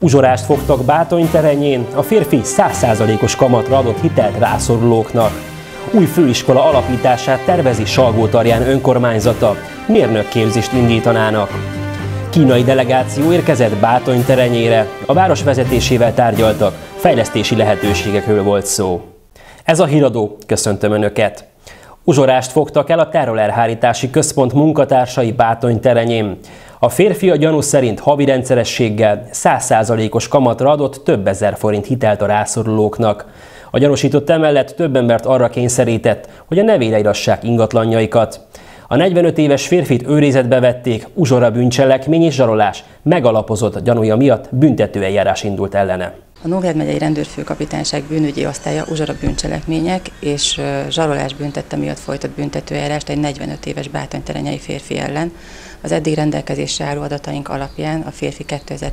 Uzsorást fogtak Bátony-Terenyén, a férfi 100%-os kamatra adott hitelt rászorulóknak. Új főiskola alapítását tervezi Salgótarján önkormányzata, mérnökképzést indítanának. Kínai delegáció érkezett Bátony-Terenyére, a város vezetésével tárgyaltak, fejlesztési lehetőségekről volt szó. Ez a híradó, köszöntöm Önöket! Uzsorást fogtak el a terrorelhárítási központ munkatársai Bátony-Terenyén. A férfi a gyanú szerint havi rendszerességgel 100%-os kamatra adott több ezer forint hitelt a rászorulóknak. A gyanúsított emellett több embert arra kényszerített, hogy a nevére írassák ingatlanjaikat. A 45 éves férfit őrizetbe vették, uzsora bűncselekmény és zsarolás megalapozott gyanúja miatt büntetőeljárás indult ellene. A Nógrád megyei rendőrfőkapitányság bűnügyi osztálya uzsora bűncselekmények és zsarolás büntette miatt folytat büntetőeljárást egy 45 éves bátonyterenyei férfi ellen. Az eddig rendelkezésre álló adataink alapján a férfi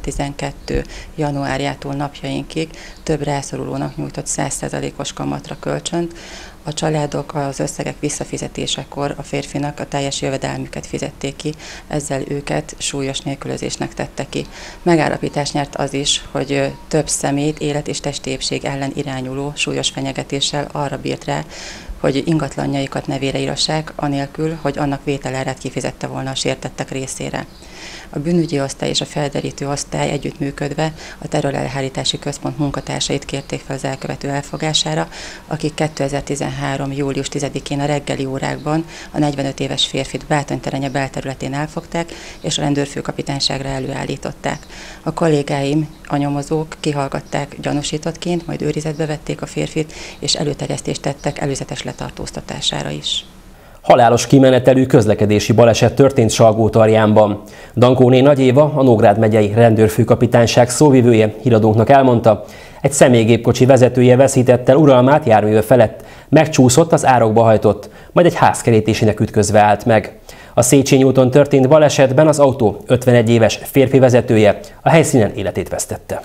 2012. januárjától napjainkig több rászorulónak nyújtott 100%-os kamatra kölcsönt. A családok az összegek visszafizetésekor a férfinak a teljes jövedelmüket fizették ki, ezzel őket súlyos nélkülözésnek tette ki. Megállapítást nyert az is, hogy több személyt élet- és testi épség ellen irányuló súlyos fenyegetéssel arra bírt rá, hogy ingatlanjaikat nevére írassák, anélkül, hogy annak vételárát kifizette volna a sértettek részére. A bűnügyi osztály és a felderítő osztály együttműködve a terrorelhárítási központ munkatársait kérték fel az elkövető elfogására, akik 2013. július 10-én a reggeli órákban a 45 éves férfit Bátony-Terenye belterületén elfogták és a rendőrfőkapitányságra előállították. A kollégáim, a nyomozók kihallgatták gyanúsítottként, majd őrizetbe vették a férfit és előterjesztést tettek előzetes letartóztatására is. Halálos kimenetelű közlekedési baleset történt Salgótarjánban. Dankóné Nagy Éva, a Nógrád megyei rendőrfőkapitányság szóvivője híradónknak elmondta, egy személygépkocsi vezetője veszítette el uralmát járműve felett, megcsúszott, az árokba hajtott, majd egy ház kerítésének ütközve állt meg. A Széchenyi úton történt balesetben az autó 51 éves férfi vezetője a helyszínen életét vesztette.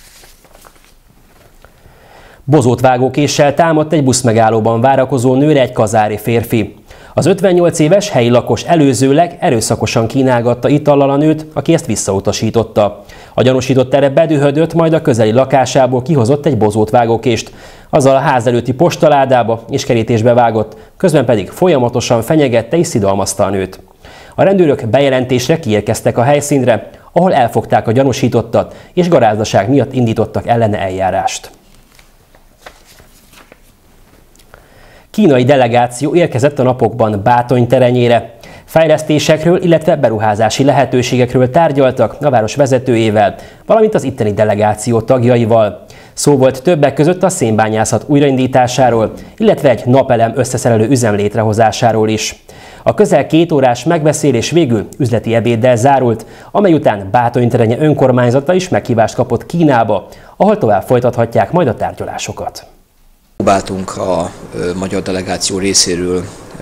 Bozótvágókéssel támadt egy buszmegállóban várakozó nőre egy kazári férfi. Az 58 éves helyi lakos előzőleg erőszakosan kínálgatta itallal a nőt, aki ezt visszautasította. A gyanúsított erre bedühödött, majd a közeli lakásából kihozott egy bozótvágókést. Azzal a ház előtti postaládába és kerítésbe vágott, közben pedig folyamatosan fenyegette és szidalmazta a nőt. A rendőrök bejelentésre kiérkeztek a helyszínre, ahol elfogták a gyanúsítottat, és garázdaság miatt indítottak ellene eljárást. Kínai delegáció érkezett a napokban Bátony-Terenyére. Fejlesztésekről, illetve beruházási lehetőségekről tárgyaltak a város vezetőjével, valamint az itteni delegáció tagjaival. Szó volt többek között a szénbányászat újraindításáról, illetve egy napelem összeszerelő üzem létrehozásáról is. A közel 2 órás megbeszélés végül üzleti ebéddel zárult, amely után Bátony-Terenye önkormányzata is meghívást kapott Kínába, ahol tovább folytathatják majd a tárgyalásokat. Próbáltunk a magyar delegáció részéről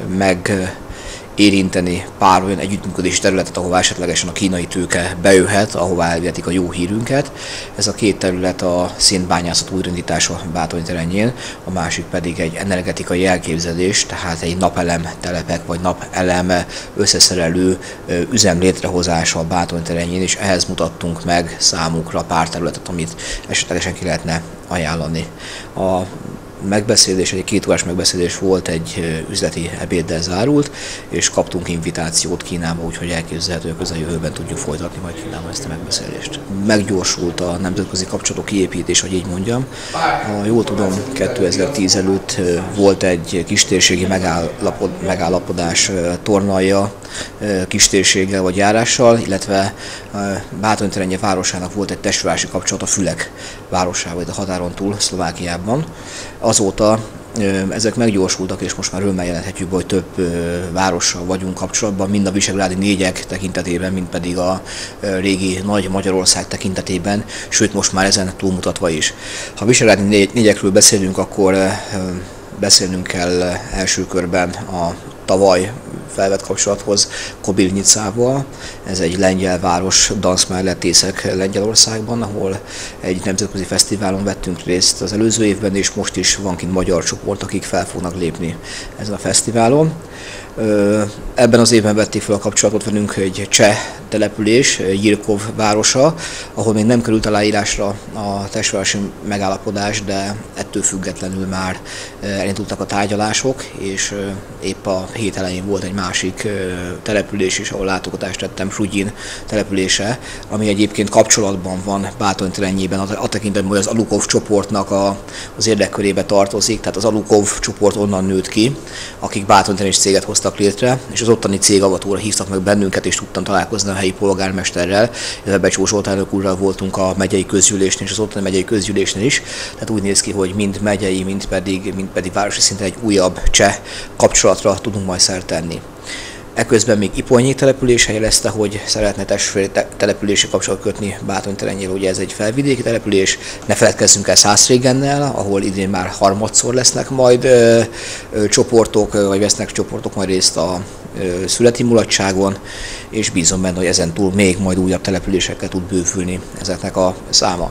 megérinteni pár olyan együttműködési területet, ahová esetlegesen a kínai tőke bejöhet, ahová elvihetik a jó hírünket. Ez a két terület a szénbányászat újraindítása Bátony-Terenyén, a másik pedig egy energetikai elképzelés, tehát egy napelem telepek vagy napelem összeszerelő üzem létrehozása a Bátony-Terenyén, és ehhez mutattunk meg számukra pár területet, amit esetlegesen ki lehetne ajánlani. A megbeszélés, egy 2 órás megbeszélés volt, egy üzleti ebéddel zárult, és kaptunk invitációt Kínába, úgyhogy elképzelhető, hogy a közeljövőben tudjuk folytatni majd Kínában ezt a megbeszélést. Meggyorsult a nemzetközi kapcsolatok kiépítés, hogy így mondjam. Ha jól tudom, 2010 előtt volt egy kistérségi megállapodás Tornalja kistérséggel vagy járással, illetve Bátony-Terenye városának volt egy testvárosi kapcsolat a Fülek városával, vagy a határon túl, Szlovákiában. Azóta ezek meggyorsultak, és most már örömmel jelenthetjük, hogy több várossal vagyunk kapcsolatban, mind a visegrádi négyek tekintetében, mind pedig a régi nagy Magyarország tekintetében, sőt most már ezen túlmutatva is. Ha visegrádi négyekről beszélünk, akkor beszélnünk kell első körben a tavaly felvett kapcsolathoz Kobilnyicával. Ez egy lengyel város, Danszmár-Letészek Lengyelországban, ahol egy nemzetközi fesztiválon vettünk részt az előző évben, és most is van kint magyar csoport, akik fel fognak lépni ezen a fesztiválon. Ebben az évben vették fel a kapcsolatot velünk egy cseh település, Jirkov városa, ahol még nem került aláírásra a testvárosi megállapodás, de ettől függetlenül már elindultak a tárgyalások, és épp a hét elején volt egy másik település is, ahol látogatást tettem, Sudyin települése, ami egyébként kapcsolatban van Bátornytelenjében, a tekintetben, hogy az Alukov csoportnak az érdekkörébe tartozik, tehát az Alukov csoport onnan nőtt ki, akik Bátornytelen céget hoztak létre, és az ottani cégavatóra hívtak meg bennünket, és tudtam találkozni a helyi polgármesterrel, illetve Becsó Zsolt elnök úrral voltunk a megyei közgyűlésnél, és az ottani megyei közgyűlésnél is. Tehát úgy néz ki, hogy mind megyei, mind pedig városi szinten egy újabb cseh kapcsolatra tudunk majd szert tenni. Eközben még Iponyi település jelezte, hogy szeretne testvéri települési kapcsolatot kötni Bátornytelenjével, ugye ez egy felvidéki település. Ne feledkezzünk el Szászrégennel, ahol idén már harmadszor lesznek majd csoportok, vagy vesznek csoportok majd részt a születi mulatságon, és bízom benne, hogy ezen túl még majd újabb településekkel tud bővülni ezeknek a száma.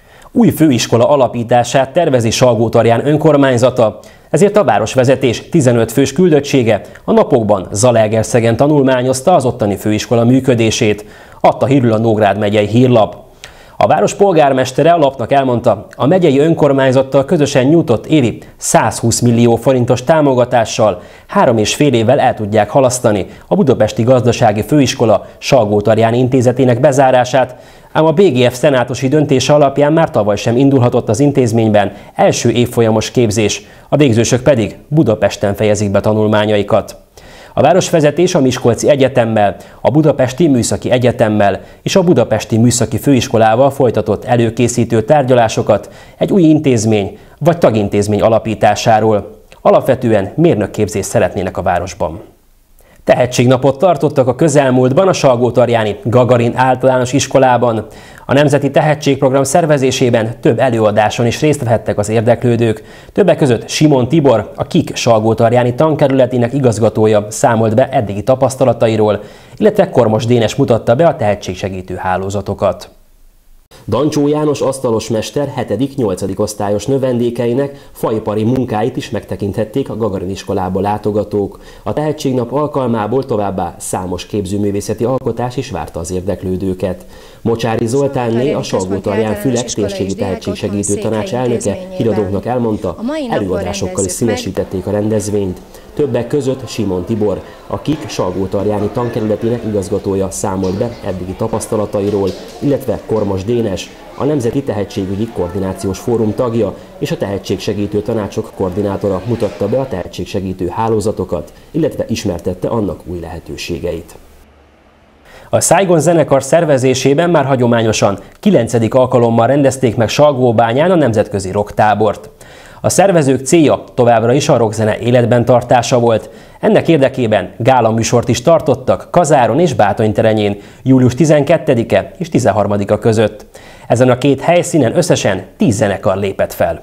Új főiskola alapítását tervezi Salgótarján önkormányzata, ezért a városvezetés 15 fős küldöttsége a napokban Zalaegerszegen tanulmányozta az ottani főiskola működését, adta hírül a Nógrád megyei hírlap. A város polgármestere a lapnak elmondta, a megyei önkormányzattal közösen nyújtott évi 120 millió forintos támogatással 3,5 évvel el tudják halasztani a Budapesti Gazdasági Főiskola Salgótarján intézetének bezárását, ám a BGF szenátusi döntése alapján már tavaly sem indulhatott az intézményben első évfolyamos képzés, a végzősök pedig Budapesten fejezik be tanulmányaikat. A városvezetés a Miskolci Egyetemmel, a Budapesti Műszaki Egyetemmel és a Budapesti Műszaki Főiskolával folytatott előkészítő tárgyalásokat egy új intézmény vagy tagintézmény alapításáról. Alapvetően mérnökképzést szeretnének a városban. Tehetségnapot tartottak a közelmúltban a salgótarjáni Gagarin általános iskolában. A Nemzeti Tehetségprogram szervezésében több előadáson is részt vehettek az érdeklődők. Többek között Simon Tibor, a KIK salgótarjáni tankerületének igazgatója számolt be eddigi tapasztalatairól, illetve Kormos Dénes mutatta be a tehetségsegítő hálózatokat. Dancsó János asztalosmester 7.-8. osztályos növendékeinek faipari munkáit is megtekinthették a Gagarin iskolába látogatók. A Tehetségnap alkalmából továbbá számos képzőművészeti alkotás is várta az érdeklődőket. Mocsári Zoltánné, a Salgótarján Fülek térségi tehetségsegítő tanács elnöke híradóknak elmondta, előadásokkal is színesítették a rendezvényt. Többek között Simon Tibor, a KIK salgótarjáni tankerületének igazgatója számolt be eddigi tapasztalatairól, illetve Kormos Dénes, a Nemzeti Tehetségügyi Koordinációs Fórum tagja és a tehetségsegítő tanácsok koordinátora mutatta be a tehetségsegítő hálózatokat, illetve ismertette annak új lehetőségeit. A Saigon zenekar szervezésében már hagyományosan 9. alkalommal rendezték meg Salgóbányán a nemzetközi rocktábort. A szervezők célja továbbra is a rockzene életben tartása volt. Ennek érdekében gálaműsort is tartottak Kazáron és Bátornyterenyén július 12-e és 13-a között. Ezen a két helyszínen összesen 10 zenekar lépett fel.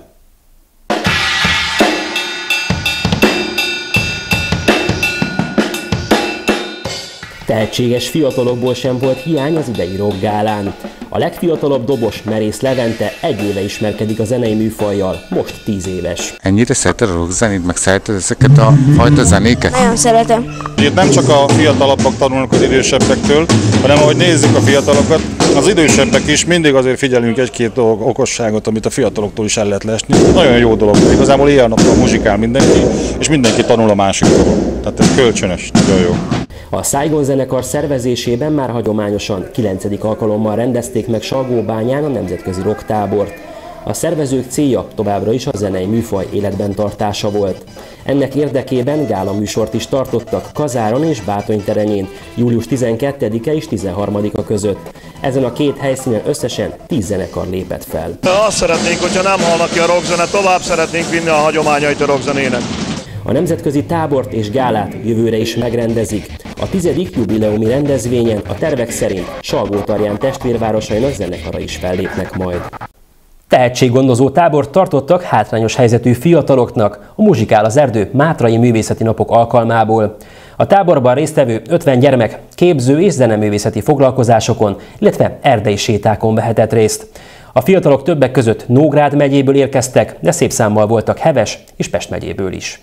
Tehetséges fiatalokból sem volt hiány az idei rockgálán. A legfiatalabb dobos, Merész Levente 1 éve ismerkedik a zenei műfajjal, most 10 éves. Ennyire szereted a rockzenét, meg szereted ezeket a fajta zenéket? Nagyon szeretem. Itt nem csak a fiatalabbak tanulnak az idősebbektől, hanem ahogy nézzük a fiatalokat, az idősebbek is mindig azért figyelünk egy-két okosságot, amit a fiataloktól is el lehet lesni. Nagyon jó dolog. Igazából ilyen-nappal muzsikál mindenki, és mindenki tanul a másiktól. Tehát ez kölcsönös, nagyon jó. A Saigon zenekar szervezésében már hagyományosan 9. alkalommal rendezték meg Salgóbányán a nemzetközi rocktábort. A szervezők célja továbbra is a zenei műfaj életben tartása volt. Ennek érdekében gálaműsort is tartottak Kazáron és Bátornyterenyén július 12-e és 13-a között. Ezen a két helyszínen összesen 10 zenekar lépett fel. Azt szeretnénk, hogyha nem halnak ki a rockzene, tovább szeretnénk vinni a hagyományait a rockzenének. A nemzetközi tábort és gálát jövőre is megrendezik. A 10. jubileumi rendezvényen a tervek szerint Salgótarján testvérvárosainak zenekara is fellépnek majd. Tehetséggondozó tábort tartottak hátrányos helyzetű fiataloknak a Muzsikál az erdő Mátrai Művészeti Napok alkalmából. A táborban résztvevő 50 gyermek képző és zeneművészeti foglalkozásokon, illetve erdei sétákon vehetett részt. A fiatalok többek között Nógrád megyéből érkeztek, de szép számmal voltak Heves és Pest megyéből is.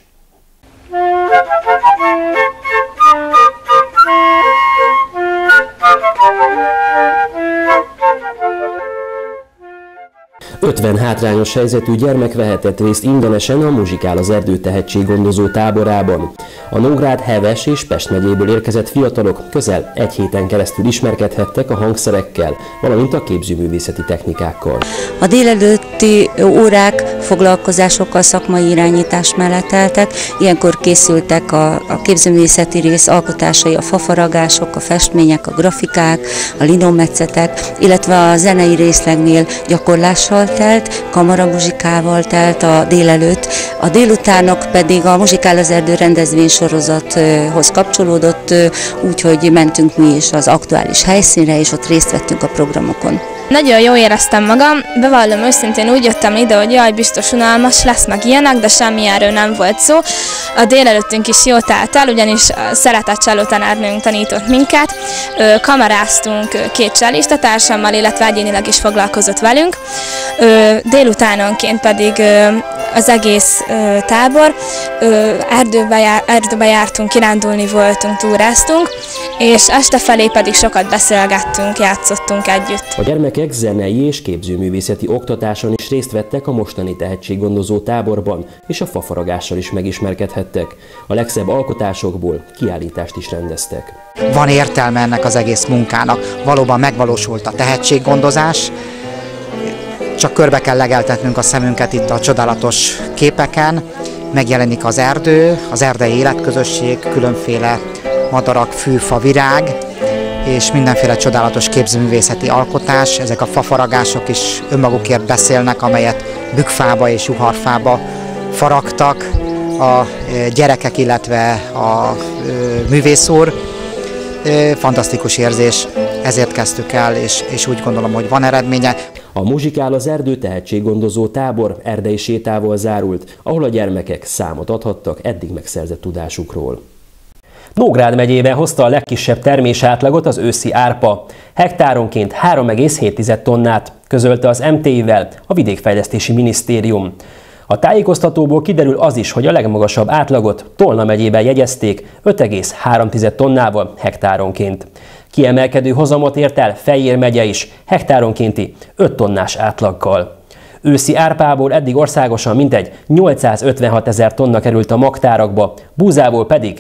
50 hátrányos helyzetű gyermek vehetett részt ingyenesen a Muzsikál az erdő tehetséggondozó táborában. A Nógrád, Heves és Pest megyéből érkezett fiatalok közel egy héten keresztül ismerkedhettek a hangszerekkel, valamint a képzőművészeti technikákkal. A délelőtti órák foglalkozásokkal, szakmai irányítás mellett teltek. Ilyenkor készültek a képzőművészeti rész alkotásai, a fafaragások, a festmények, a grafikák, a linommetszetek, illetve a zenei részlegnél gyakorlással telt, kamaramuzsikával telt a délelőtt. A délutánok pedig a Muzsikál az erdő rendezvénysorozathoz kapcsolódott, úgyhogy mentünk mi is az aktuális helyszínre, és ott részt vettünk a programokon. Nagyon jól éreztem magam, bevallom őszintén úgy jöttem ide, hogy jaj, biztos unalmas lesz, meg ilyenek, de semmilyenről nem volt szó. A délelőttünk is jól telt el, ugyanis a Szeretett Cselló tanárnőnk tanított minket, kameráztunk két csellista társammal, illetve egyénileg is foglalkozott velünk. Délutánonként pedig az egész tábor, erdőbe jártunk, kirándulni voltunk, túráztunk, és este felé pedig sokat beszélgettünk, játszottunk együtt. A gyermekek zenei és képzőművészeti oktatáson is részt vettek a mostani tehetséggondozó táborban, és a fafaragással is megismerkedhettek. A legszebb alkotásokból kiállítást is rendeztek. Van értelme ennek az egész munkának, valóban megvalósult a tehetséggondozás, csak körbe kell legeltetnünk a szemünket itt a csodálatos képeken, megjelenik az erdő, az erdei életközösség, különféle madarak, fű, fa, virág, és mindenféle csodálatos képzőművészeti alkotás. Ezek a fafaragások is önmagukért beszélnek, amelyet bükkfába és juharfába faragtak a gyerekek, illetve a művész úr. Fantasztikus érzés, ezért kezdtük el, és úgy gondolom, hogy van eredménye. A Muzsikál az erdő tehetséggondozó tábor erdei sétával zárult, ahol a gyermekek számot adhattak eddig megszerzett tudásukról. Nógrád megyében hozta a legkisebb termésátlagot az őszi árpa. Hektáronként 3,7 tonnát, közölte az MTI-vel a Vidékfejlesztési Minisztérium. A tájékoztatóból kiderül az is, hogy a legmagasabb átlagot Tolna megyében jegyezték 5,3 tonnával hektáronként. Kiemelkedő hozamot ért el Fejér megye is hektáronkénti 5 tonnás átlaggal. Őszi árpából eddig országosan mintegy 856 000 tonna került a magtárakba, búzából pedig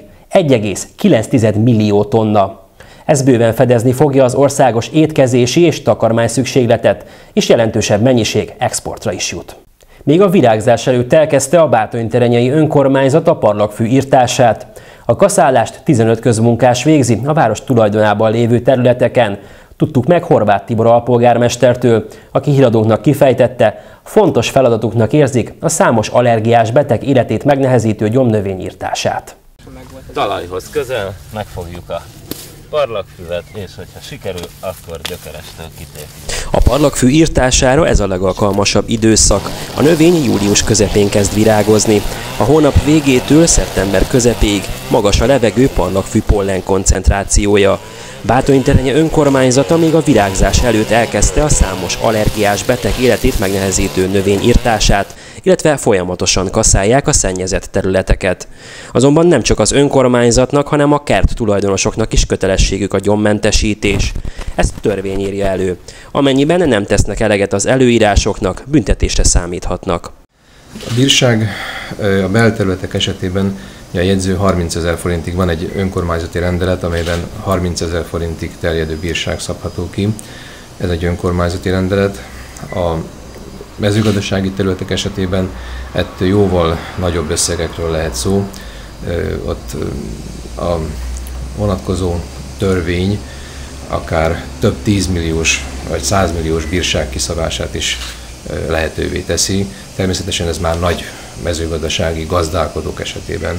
1,9 millió tonna. Ez bőven fedezni fogja az országos étkezési és takarmány szükségletet, és jelentősebb mennyiség exportra is jut. Még a virágzás előtt elkezdte a Bátornyterenyei önkormányzat a parlagfű írtását. A kaszálást 15 közmunkás végzi a város tulajdonában lévő területeken. Tudtuk meg Horváth Tibor alpolgármestertől, aki híradónknak kifejtette, fontos feladatuknak érzik a számos allergiás beteg életét megnehezítő gyomnövény írtását. Talajhoz közel megfogjuk a parlagfüvet, és hogyha sikerül, akkor gyökerestől kitépjük. A parlagfű írtására ez a legalkalmasabb időszak. A növény július közepén kezd virágozni. A hónap végétől szeptember közepéig magas a levegő parlagfű pollen koncentrációja. Bátornyterenye önkormányzata még a virágzás előtt elkezdte a számos allergiás beteg életét megnehezítő növény írtását, illetve folyamatosan kaszálják a szennyezett területeket. Azonban nem csak az önkormányzatnak, hanem a kert tulajdonosoknak is kötelességük a gyommentesítés. Ezt törvény írja elő. Amennyiben nem tesznek eleget az előírásoknak, büntetésre számíthatnak. A bírság a belterületek esetében a jegyző 30 000 forintig, van egy önkormányzati rendelet, amelyben 30 000 forintig terjedő bírság szabható ki. Ez egy önkormányzati rendelet. A mezőgazdasági területek esetében ettől jóval nagyobb összegekről lehet szó. Ott a vonatkozó törvény akár több 10 milliós vagy 100 milliós bírság kiszabását is lehetővé teszi. Természetesen ez már nagy mezőgazdasági gazdálkodók esetében,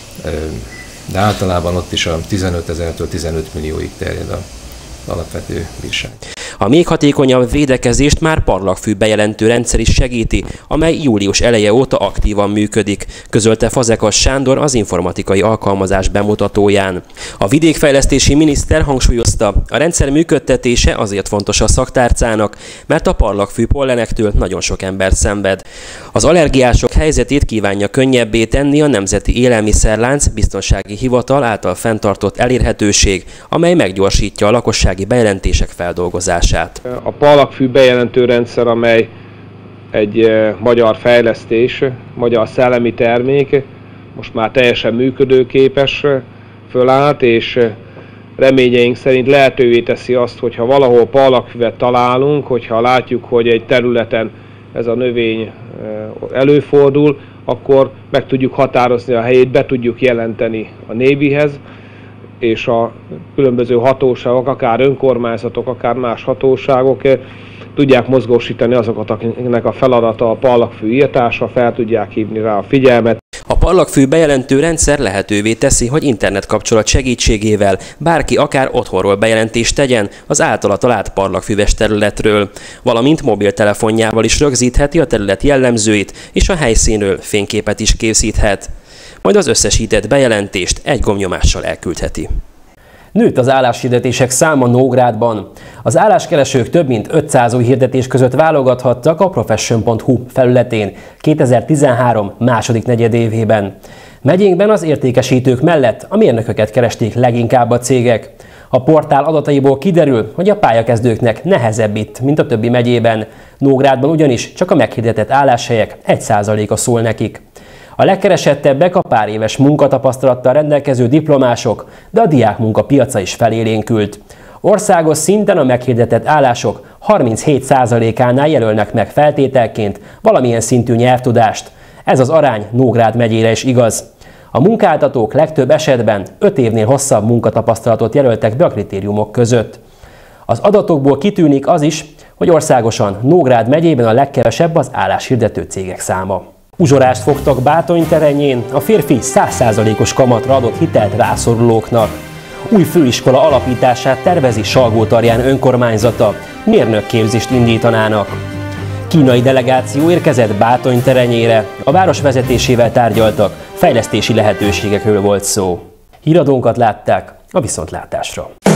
de általában ott is a 15 000-től 15 millióig terjed az alapvető bírság. A még hatékonyabb védekezést már parlagfű bejelentő rendszer is segíti, amely július eleje óta aktívan működik, közölte Fazekas Sándor az informatikai alkalmazás bemutatóján. A vidékfejlesztési miniszter hangsúlyozta, a rendszer működtetése azért fontos a szaktárcának, mert a parlagfű pollenektől nagyon sok ember szenved. Az allergiások helyzetét kívánja könnyebbé tenni a Nemzeti Élelmiszerlánc Biztonsági Hivatal által fenntartott elérhetőség, amely meggyorsítja a lakossági bejelentések feldolgozását. A parlagfű bejelentő rendszer, amely egy magyar fejlesztés, magyar szellemi termék, most már teljesen működőképes, fölállt, és reményeink szerint lehetővé teszi azt, hogyha valahol parlagfüvet találunk, hogyha látjuk, hogy egy területen ez a növény előfordul, akkor meg tudjuk határozni a helyét, be tudjuk jelenteni a Nébihez, és a különböző hatóságok, akár önkormányzatok, akár más hatóságok tudják mozgósítani azokat, akiknek a feladata a parlagfű írtása, fel tudják hívni rá a figyelmet. A parlagfű bejelentő rendszer lehetővé teszi, hogy internetkapcsolat segítségével bárki akár otthonról bejelentést tegyen az általa talált parlagfüves területről, valamint mobiltelefonjával is rögzítheti a terület jellemzőit, és a helyszínről fényképet is készíthet. Majd az összesített bejelentést egy gombnyomással elküldheti. Nőtt az álláshirdetések száma Nógrádban. Az álláskeresők több mint 500 új hirdetés között válogathattak a profession.hu felületén 2013 második negyedévében. Megyénkben az értékesítők mellett a mérnököket keresték leginkább a cégek. A portál adataiból kiderül, hogy a pályakezdőknek nehezebb itt, mint a többi megyében. Nógrádban ugyanis csak a meghirdetett álláshelyek 1%-a szól nekik. A legkeresettebbek a pár éves munkatapasztalattal rendelkező diplomások, de a diákmunka piaca is felélénkült. Országos szinten a meghirdetett állások 37%-ánál jelölnek meg feltételként valamilyen szintű nyelvtudást. Ez az arány Nógrád megyére is igaz. A munkáltatók legtöbb esetben 5 évnél hosszabb munkatapasztalatot jelöltek be a kritériumok között. Az adatokból kitűnik az is, hogy országosan Nógrád megyében a legkevesebb az álláshirdető cégek száma. Uzsorást fogtak Bátony terenyén, a férfi 100%-os kamatra adott hitelt rászorulóknak. Új főiskola alapítását tervezi Salgótarján önkormányzata, mérnökképzést indítanának. Kínai delegáció érkezett Bátony terenyére, a város vezetésével tárgyaltak, fejlesztési lehetőségekről volt szó. Híradónkat látták, a viszontlátásra!